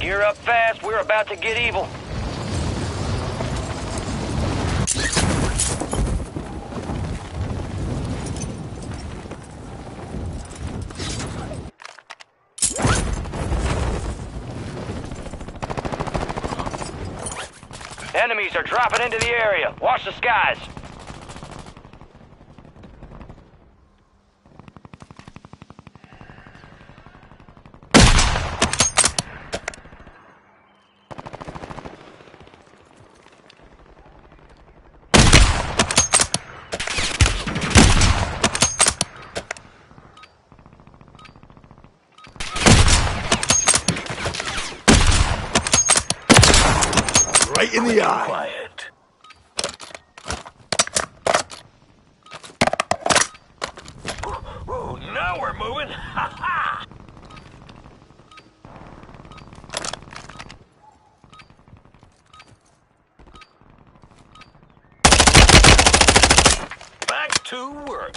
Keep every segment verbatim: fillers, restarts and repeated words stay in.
Gear up fast, we're about to get evil. Enemies are dropping into the area. Watch the skies. Right in the eye. Quiet. Oh, now we're moving. Ha ha! Back to work.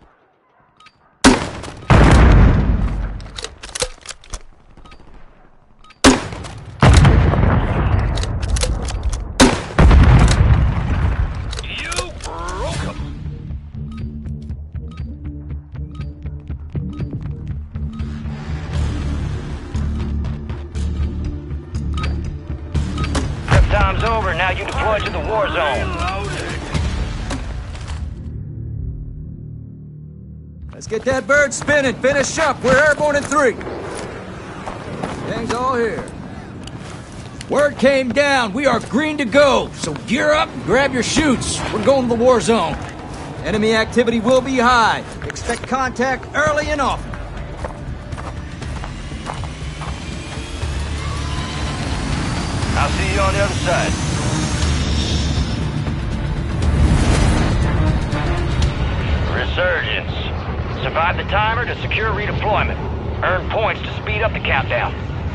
Time's over, now you deploy to the Warzone. Let's get that bird spinning. Finish up. We're airborne in three. Gang's all here. Word came down. We are green to go. So gear up and grab your chutes. We're going to the war zone. Enemy activity will be high. Expect contact early and often. I'll see you on the other side. Resurgence. Survive the timer to secure redeployment. Earn points to speed up the countdown.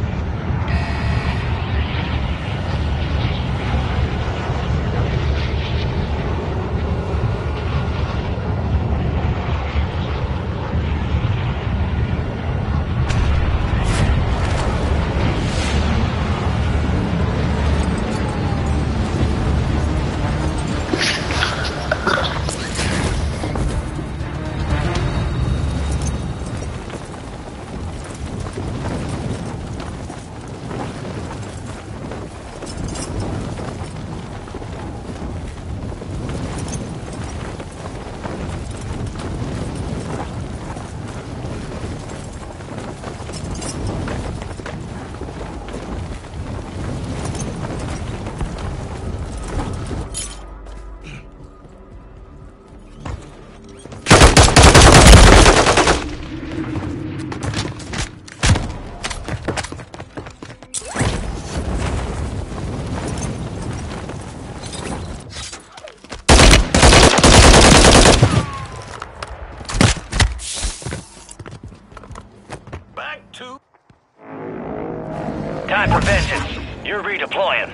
Time for vengeance. You're redeploying.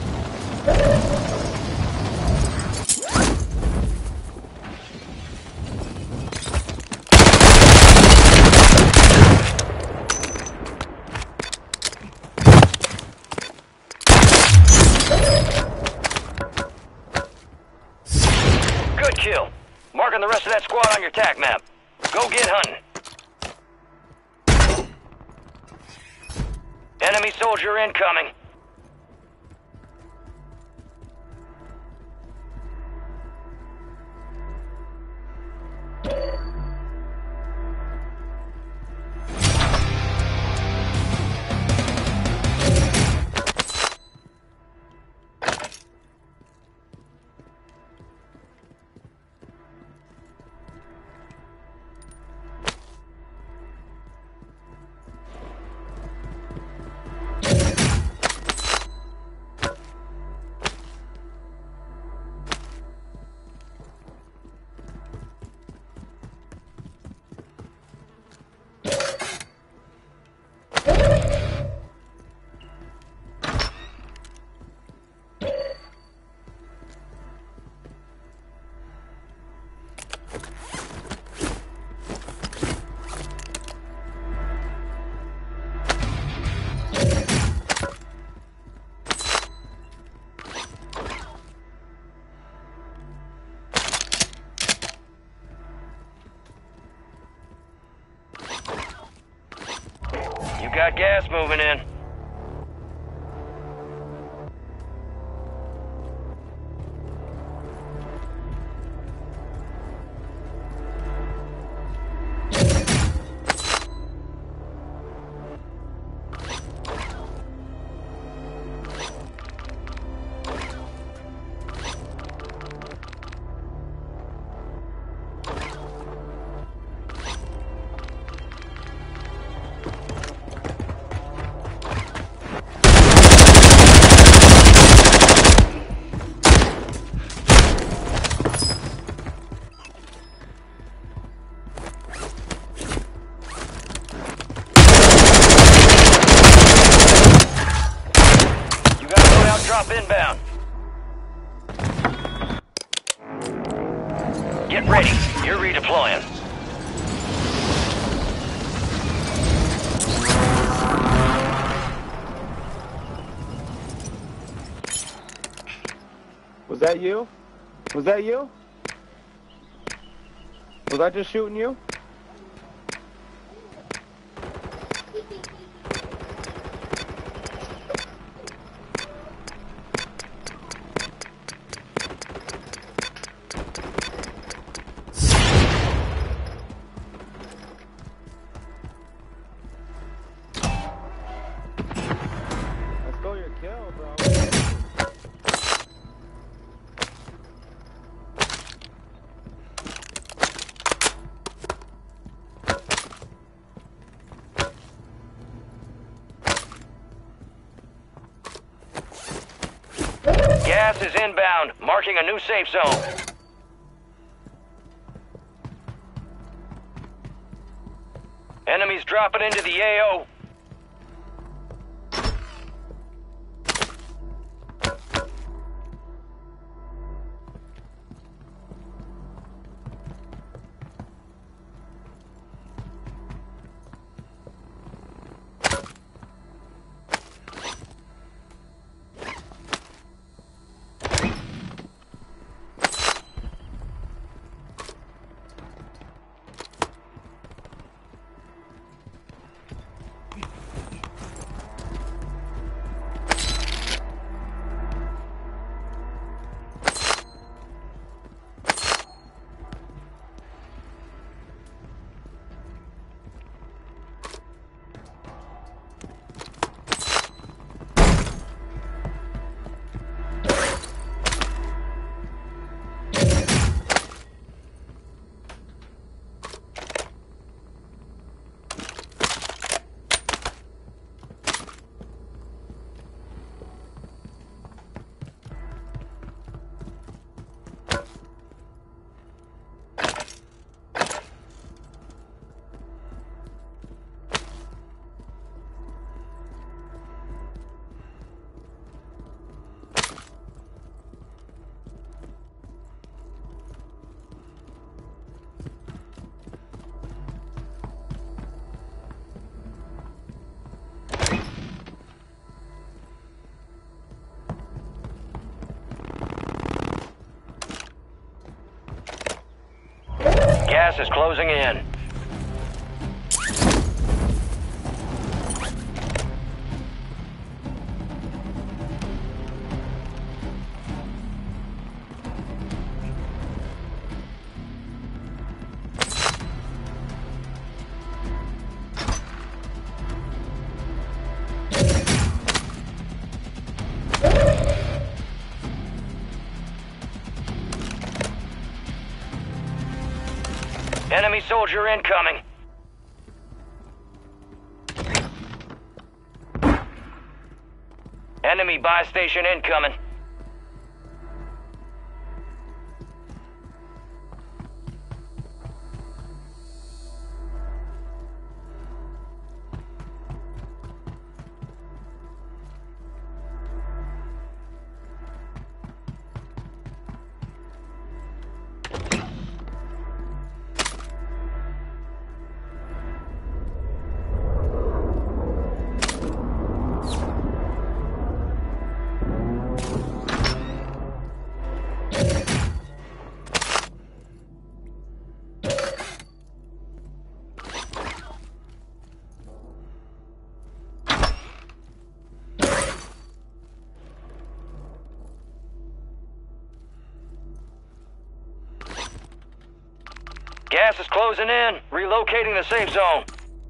Good kill. Marking the rest of that squad on your tac map. Go get hunting. Enemy soldier incoming. got gas moving in. Drop inbound. Get ready. You're redeploying. Was that you? Was that you? Was I just shooting you? Kill, bro. Gas is inbound, marking a new safe zone. Enemies dropping into the A O. Gas is closing in. Enemy soldier incoming. Enemy buy station incoming. Gas is closing in. Relocating the safe zone.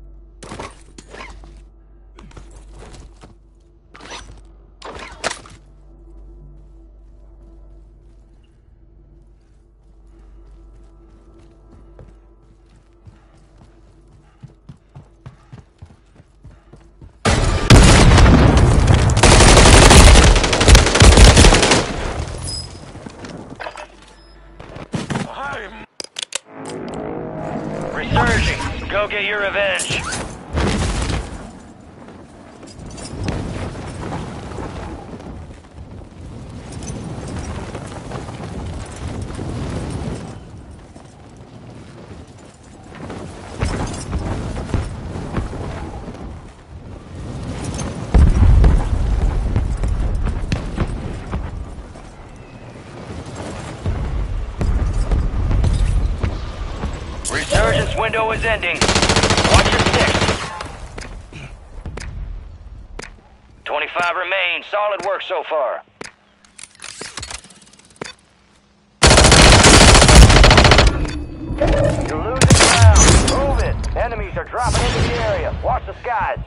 I'm... Resurging. Go get your revenge. Resurgence window is ending. Watch your six. twenty-five remain. Solid work so far. You're losing ground. Move it. Enemies are dropping into the area. Watch the skies.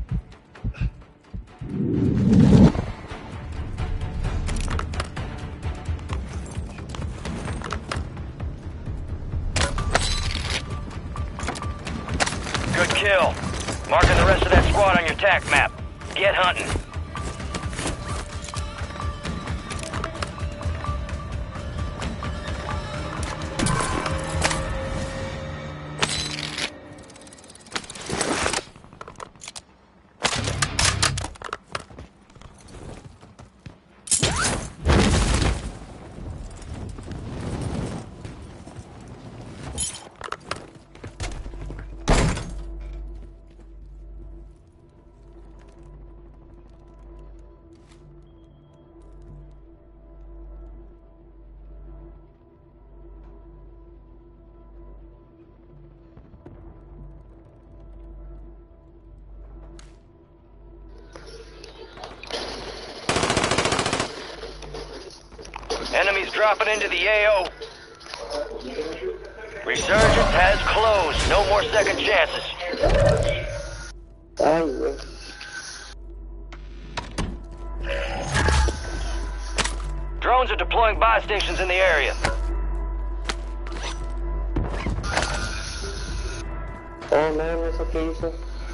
Good kill. Marking the rest of that squad on your tac map. Get hunting. Enemies dropping into the A O. Resurgence has closed. No more second chances. Drones are deploying buy stations in the area. Oh man, that's okay, sir.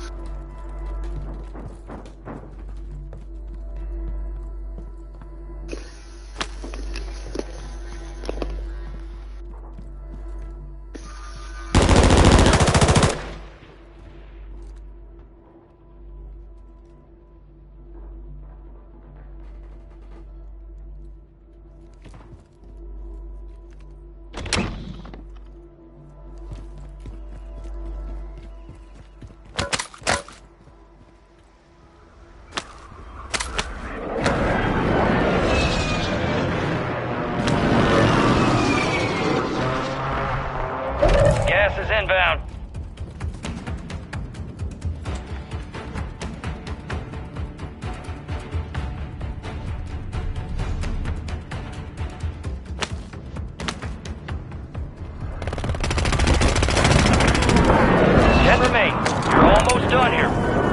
Gas is inbound. Ten remain. You're almost done here.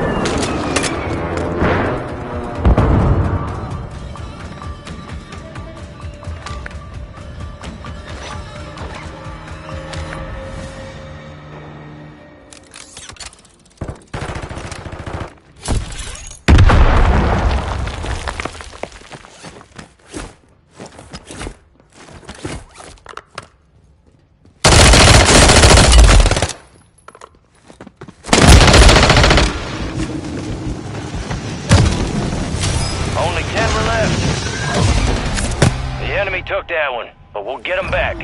Only ten were left. The enemy took that one, but we'll get them back.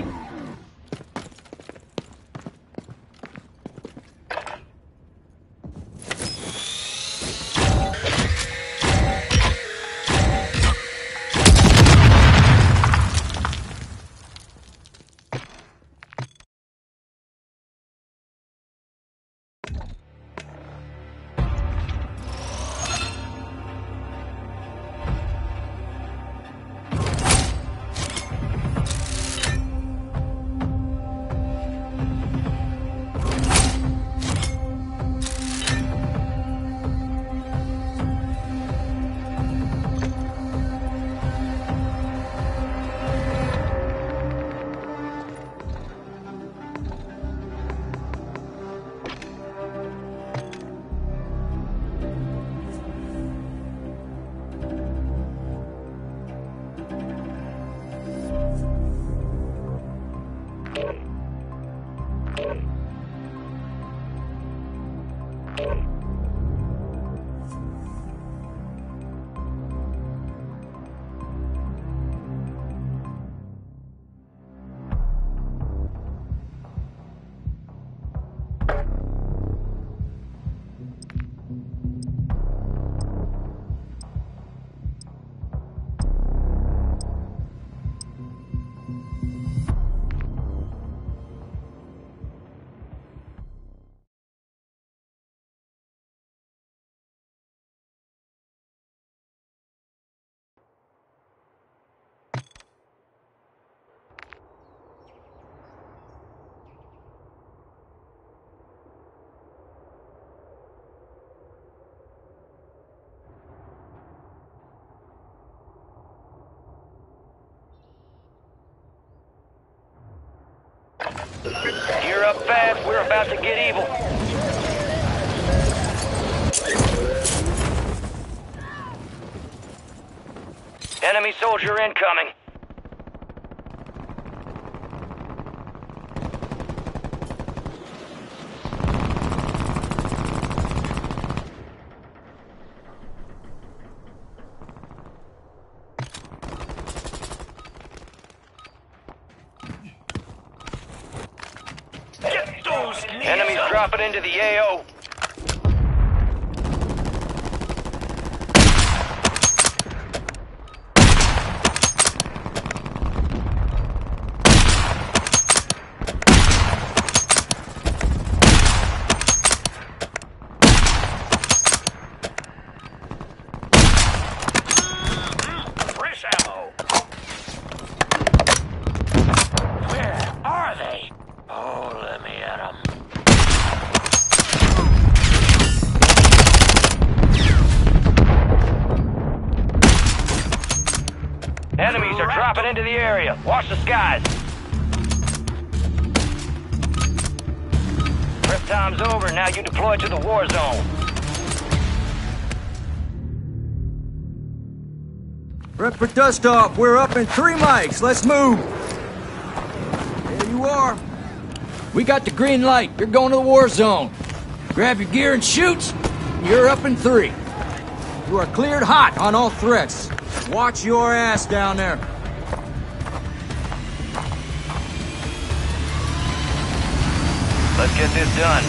Gear up fast, we're about to get evil. Enemy soldier incoming. Get those knees Enemies up. dropping into the A O. Fresh ammo. Where are they? Oh, let me at 'em. Enemies are dropping into the area. Watch the skies. Prep time's over. Now you deploy to the war zone. Prep for dust off. We're up in three mics. Let's move. There you are. We got the green light. You're going to the war zone. Grab your gear and shoot. You're up in three. You are cleared hot on all threats. Watch your ass down there. Let's get this done.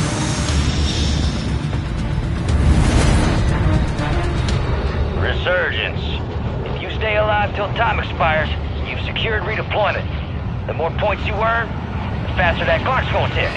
Resurgence. If you stay alive till time expires, you've secured redeployment. The more points you earn, the faster that clock's gonna tick.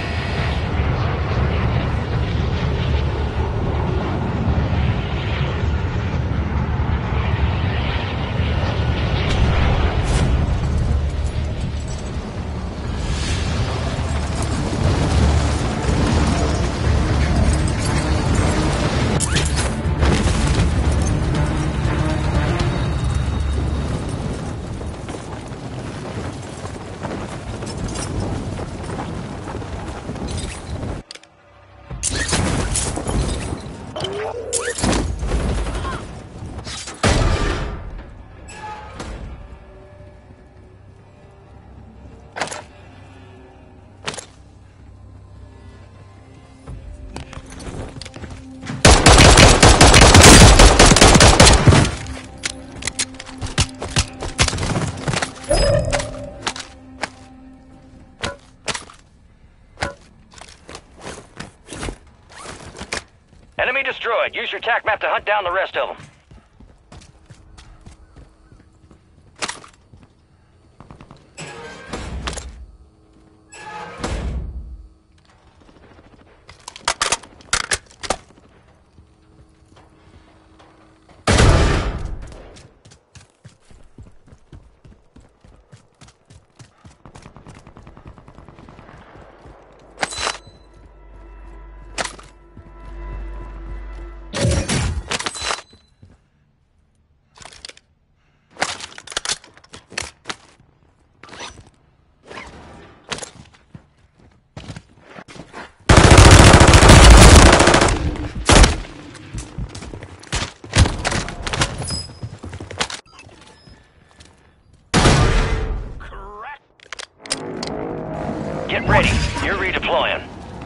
Enemy destroyed. Use your tac map to hunt down the rest of them. You're redeploying.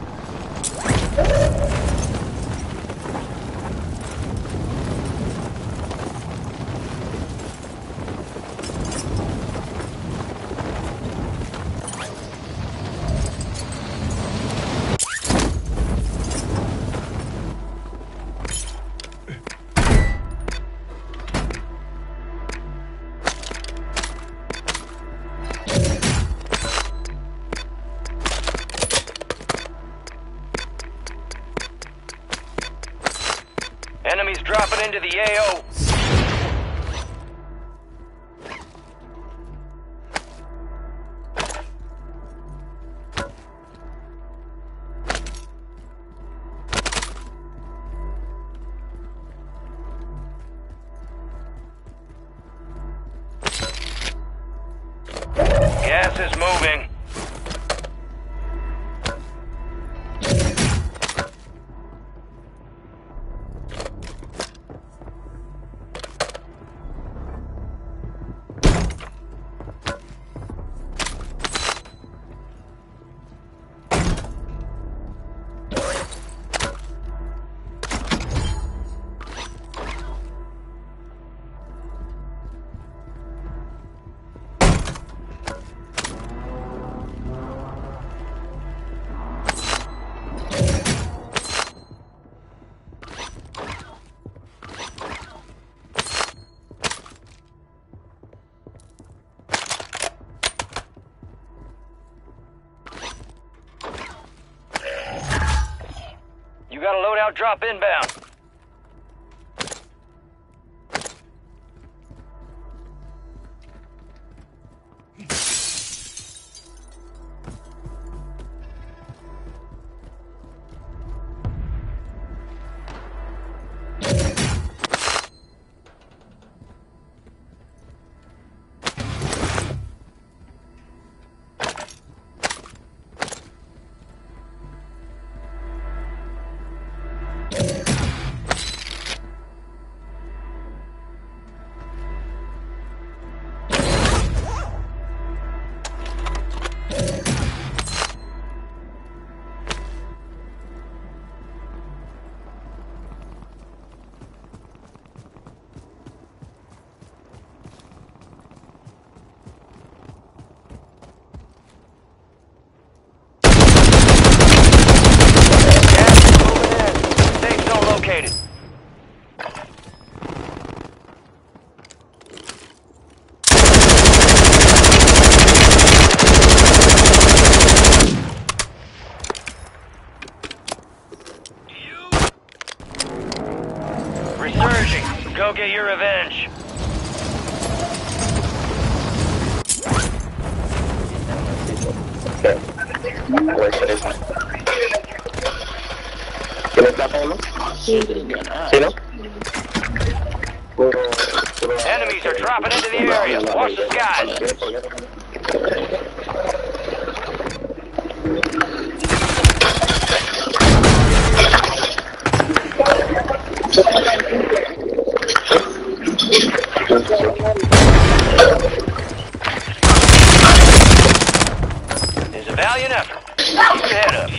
Enemies dropping into the A O. Gas is moving. You got a loadout drop inbound. Located. Resurging. Go get your revenge. Enemies are dropping into the area. Watch the skies. It's a valiant effort. Keep your head up.